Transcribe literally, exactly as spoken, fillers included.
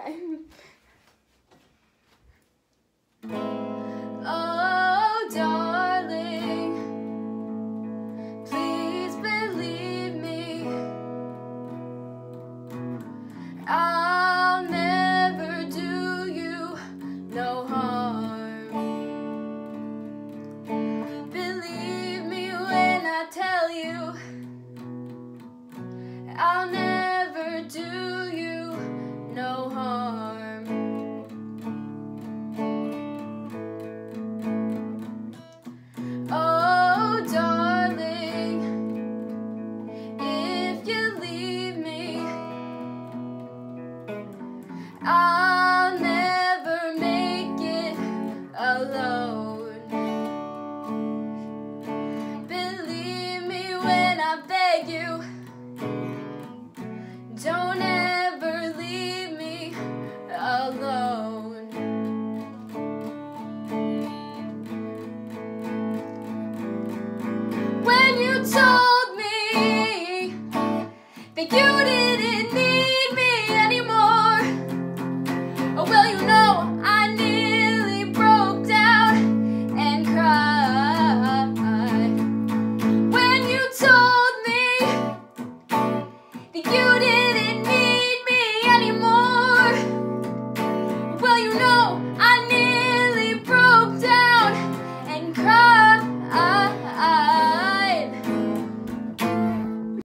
time. Oh, darling, please believe me. I'll never do you no harm. Believe me when I tell you, I'll never do you no harm. Oh, darling, if you leave me, I'll